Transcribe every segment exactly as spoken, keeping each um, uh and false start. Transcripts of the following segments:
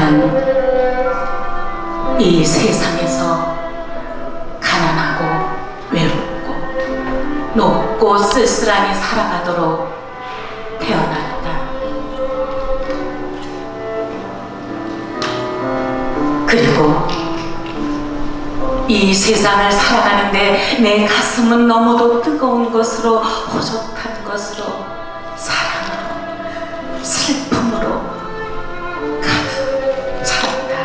나는 이 세상에서 가난하고 외롭고 높고 쓸쓸하니 살아가도록 태어났다. 그리고 이 세상을 살아가는데 내 가슴은 너무도 뜨거운 것으로, 호젓한 것으로, 사랑으로, 슬픔으로 가득 찼다.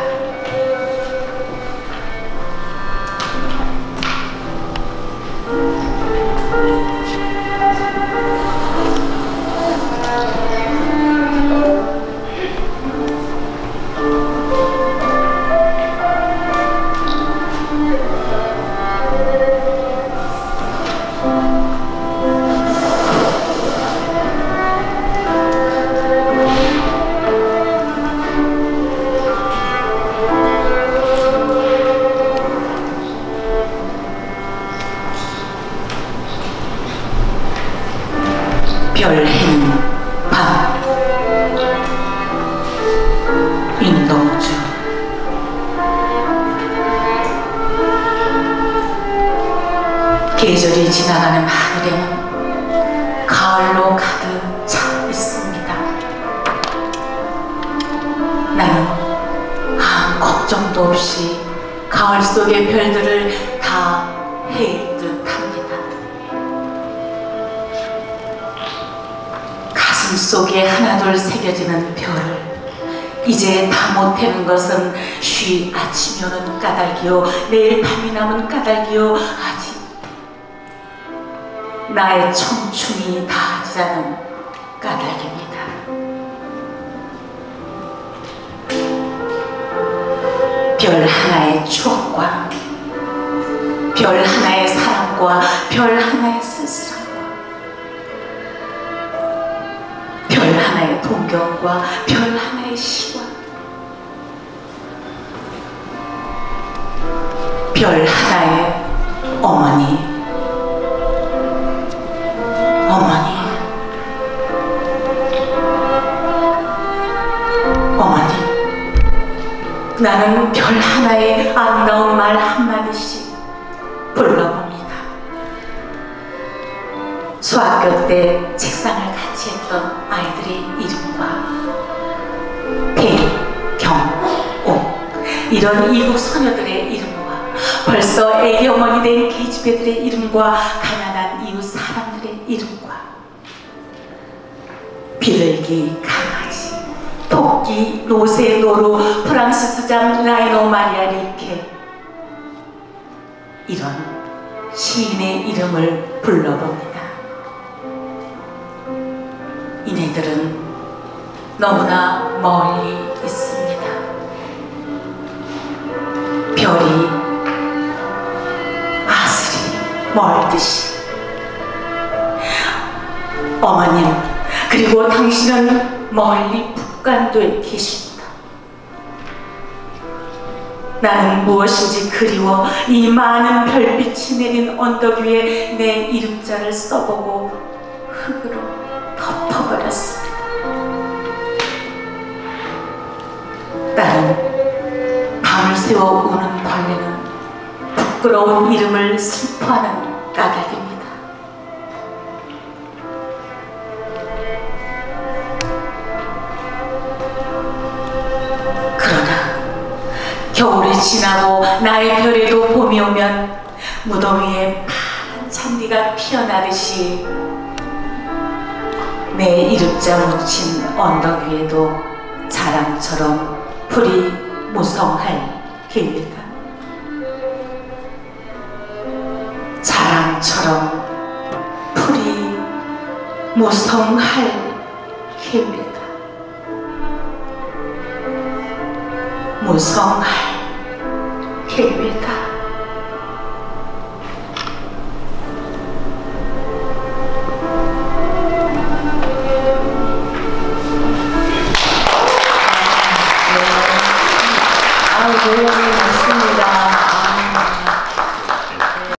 별해는 밤. 윤동주. 계절이 지나가는 하늘에는 가을로 가득 차 있습니다. 나는 아무 걱정도 없이 가을 속의 별들을 다 헤이듯 합니다. 가슴 속에 하나둘 새겨지는 별을 이제 다 못해는 것은 쉬 아침이 오는 까닭이요, 내일 밤이 남은 까닭이요, 아직 나의 청춘이 다하지않은 까닭입니다. 별 하나의 추억과 별 하나의 사랑과 별 하나의 쓸쓸함과 별 하나의 동경과 별 하나의 시와 별 하나의 어머니, 어머니, 어머니. 나는 별 하나의 아름다운 말 한마디씩 불러봅니다. 수학교 때 책상을 같이 했던 아이들의 이름과 배, 경, 옥 이런 이국 소녀들의 이름과 벌써 애기 어머니 된 계집애들의 이름과 가난한 이웃 사람들의 이름과 비둘기, 강아지, 토끼, 노새, 노루, 프랑스 수장, 라이노, 마리아 릴케 이런 시인의 이름을 불러봅니다. 이네들은 너무나 멀리 있습니다. 별이 아슬히 멀듯이. 어머님, 그리고 당신은 멀리 북간도에 계십니다. 나는 무엇인지 그리워 이 많은 별빛이 내린 언덕 위에 내 이름자를 써보고 흙으로 덮어버렸습니다. 나는 밤을 새워 우는 벌레는 부끄러운 이름을 슬퍼하는 까닭입니다. 겨울이 지나고 나의 별에도 봄이 오면 무덤 위에 파란 잔디가 피어나듯이 내 이름자 묻힌 언덕 위에도 자랑처럼 풀이 무성할 길입니다. 자랑처럼 풀이 무성할 길입니다. 무성할 길입니다. 아이고.